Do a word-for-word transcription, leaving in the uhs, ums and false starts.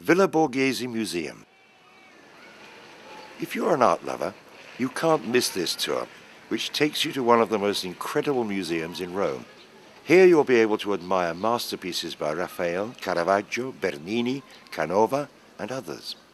Villa Borghese Museum. If you're an art lover, you can't miss this tour, which takes you to one of the most incredible museums in Rome. Here you'll be able to admire masterpieces by Raphael, Caravaggio, Bernini, Canova, and others.